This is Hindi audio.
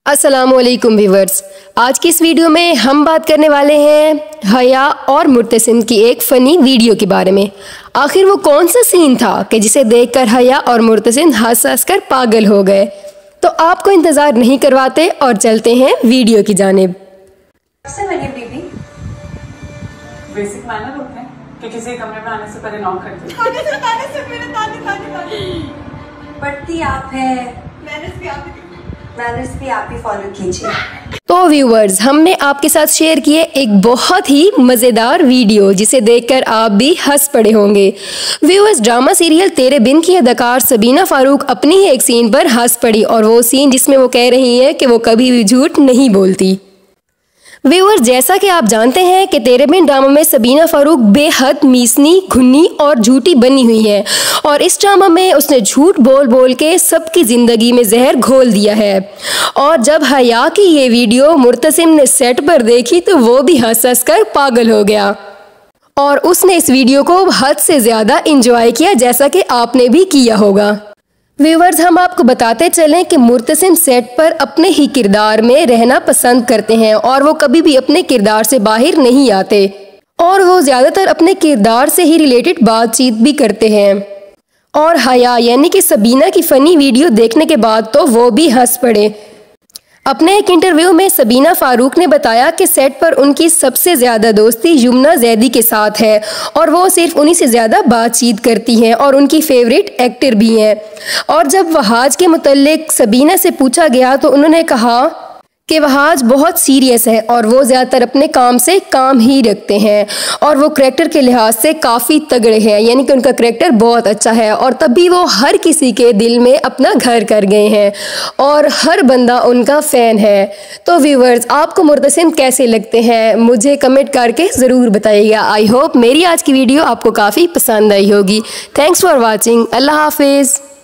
अस्सलामुअलैकुम व्यूवर्स, आज की इस वीडियो में हम बात करने वाले हैं हया और मुर्तसिम की एक फ़नी वीडियो के बारे में। आखिर वो कौन सा सीन था कि जिसे देखकर हया और मुर्तसिम हंस हंस कर पागल हो गए। तो आपको इंतज़ार नहीं करवाते और चलते हैं वीडियो की जानिब। बेसिक मैनर होते हैं कि किसी कमरे में आने से पहले नॉक कर दे। पढ़ती आप है, मैनर्स भी आप ही फॉलो कीजिए। तो व्यूवर्स, हमने आपके साथ शेयर किए एक बहुत ही मज़ेदार वीडियो जिसे देखकर आप भी हंस पड़े होंगे। व्यूवर्स, ड्रामा सीरियल तेरे बिन की अदाकार सबीना फारूक अपनी ही एक सीन पर हंस पड़ी, और वो सीन जिसमें वो कह रही है कि वो कभी भी झूठ नहीं बोलती। व्यूअर्स, जैसा कि आप जानते हैं कि तेरे बिन ड्रामा में सबीना फारूक बेहद मीसनी, घुन्नी और झूठी बनी हुई है, और इस ड्रामा में उसने झूठ बोल बोल के सबकी ज़िंदगी में जहर घोल दिया है। और जब हया की ये वीडियो मुर्तसिम ने सेट पर देखी तो वो भी हंस हंस कर पागल हो गया, और उसने इस वीडियो को हद से ज़्यादा इंजॉय किया, जैसा कि आपने भी किया होगा। व्यूवर्स, हम आपको बताते चलें कि मुर्तसिम सेट पर अपने ही किरदार में रहना पसंद करते हैं, और वो कभी भी अपने किरदार से बाहर नहीं आते, और वो ज़्यादातर अपने किरदार से ही रिलेटेड बातचीत भी करते हैं। और हया यानी कि सबीना की फ़नी वीडियो देखने के बाद तो वो भी हंस पड़े। अपने एक इंटरव्यू में सबीना फारूक ने बताया कि सेट पर उनकी सबसे ज़्यादा दोस्ती यमुना जैदी के साथ है, और वो सिर्फ उन्हीं से ज़्यादा बातचीत करती हैं और उनकी फेवरेट एक्टर भी हैं। और जब वहाज के मुतल्लिक सबीना से पूछा गया तो उन्होंने कहा कि वहाज बहुत सीरियस है और वो ज़्यादातर अपने काम से काम ही रखते हैं, और वो करैक्टर के लिहाज से काफ़ी तगड़े हैं, यानी कि उनका करैक्टर बहुत अच्छा है, और तभी वो हर किसी के दिल में अपना घर कर गए हैं और हर बंदा उनका फ़ैन है। तो व्यूवर्स, आपको मुर्तसिम कैसे लगते हैं मुझे कमेंट करके ज़रूर बताइएगा। आई होप मेरी आज की वीडियो आपको काफ़ी पसंद आई होगी। Thanks for watching. अल्लाह हाफिज़।